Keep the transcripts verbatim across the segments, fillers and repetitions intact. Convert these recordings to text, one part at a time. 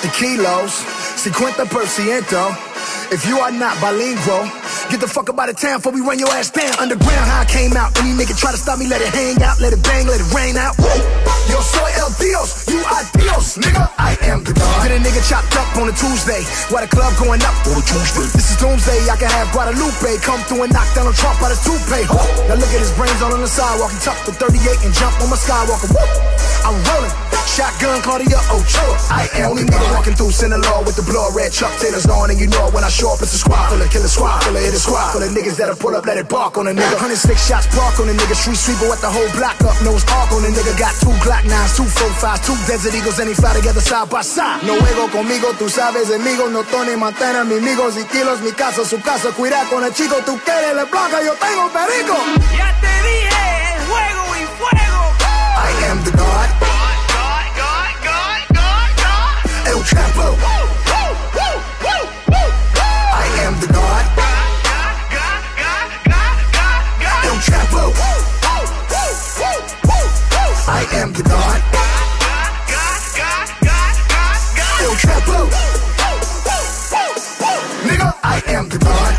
the kilos, fifty por ciento. If you are not bilingual, get the fuck up out of town before we run your ass down. Underground, how I came out. Any nigga try to stop me, let it hang out, let it bang, let it rain out. Yo soy el Dios, you are Dios, nigga. I am the God. Get a nigga chopped up on a Tuesday, while the club going up on a Tuesday. This is doomsday, I can have Guadalupe come through and knock down a Trump by the toupee. Now look at his brains all on the sidewalk. He tucked the thirty-eight and jump on my skywalker. Woo! I'm rolling, shotgun Claudia Ochoa. I am only nigga walking through Sinaloa with the blood red Chuck Taylors on, and you know when I show up it's a squad full of killer squad full of hit a squad full of niggas that'll pull up, let it bark on a nigga. one hundred six shots park on a nigga, street sweeper with the whole block up, nose arc on a nigga. Got two Glock nines, two four fives, two Desert Eagles, and they fly together side by side. No juego conmigo, tú sabes, amigo, no Tony Montana, mi amigos y kilos, mi casa, su casa, cuida con el chico, tú quieres la blanca, yo tengo perico. Ya te dije, juego y fuego. I am the God. God, God, God, God, God. El Chapo. I am the God. El Chapo. I am the God. El Chapo. Nigga, I am the God.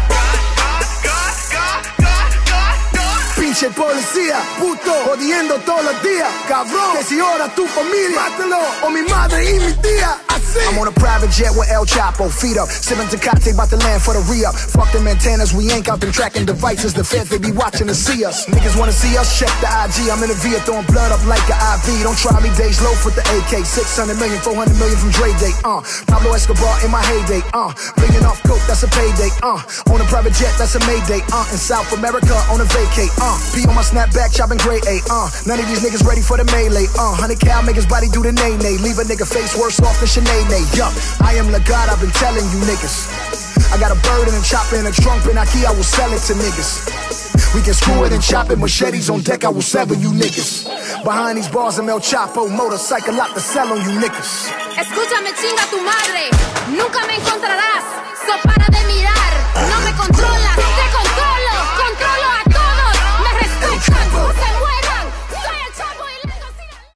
Pinche policía, puto, jodiendo todos los días. Cabrón, que si ora tu familia, mátalo, o mi madre y mi tía. I'm on a private jet with El Chapo, feet up, sipping Tecate, bout to land for the re-up. Fuck them antennas, we ain't got them tracking devices. The feds, they be watching to see us. Niggas wanna see us, check the I G. I'm in the V throwing blood up like an I V. Don't try me, days low with the A K. six hundred million, four hundred million from Dre Day. Uh, Pablo Escobar in my heyday. Uh, billion off coke, that's a payday. Uh, on a private jet, that's a Mayday. Uh, in South America, on a vacay. Uh, P on my snapback, chopping grade A. Uh, none of these niggas ready for the melee. Uh, one hundred cal make his body do the nay-nay. Leave a nigga face worse off than Sinead. Yup, I am the God, I've been telling you niggas. I got a bird and a chopper and a trunk in Ikea, I will sell it to niggas. We can screw it and chop it, machetes on deck, I will sever you niggas. Behind these bars I'm El Chapo, motorcycle lot to sell on you niggas. Escúchame, chinga tu madre, nunca me encontrarás, so para de mirar.